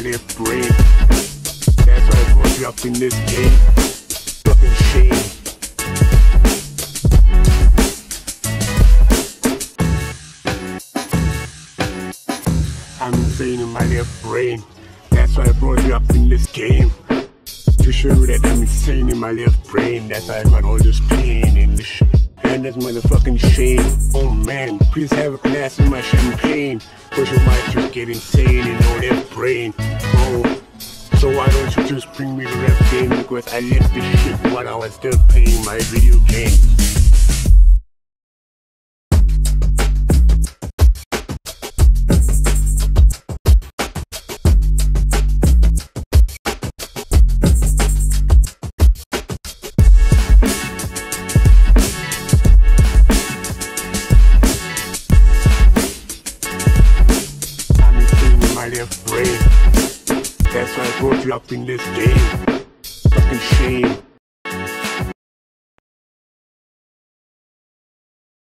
left brain. That's why I brought you up in this game. Fucking shame. I'm insane in my left brain. That's why I brought you up in this game. To show you that I'm insane in my left brain. That's why I got all this pain in this shit. And that's motherfucking shame. Oh man, please have a glass of my champagne, cause you might just get insane in your left brain. Oh, so why don't you just bring me the rap game? Because I left this shit while I was still playing my video game. My left brain. That's why I brought you up in this game. Fucking shame.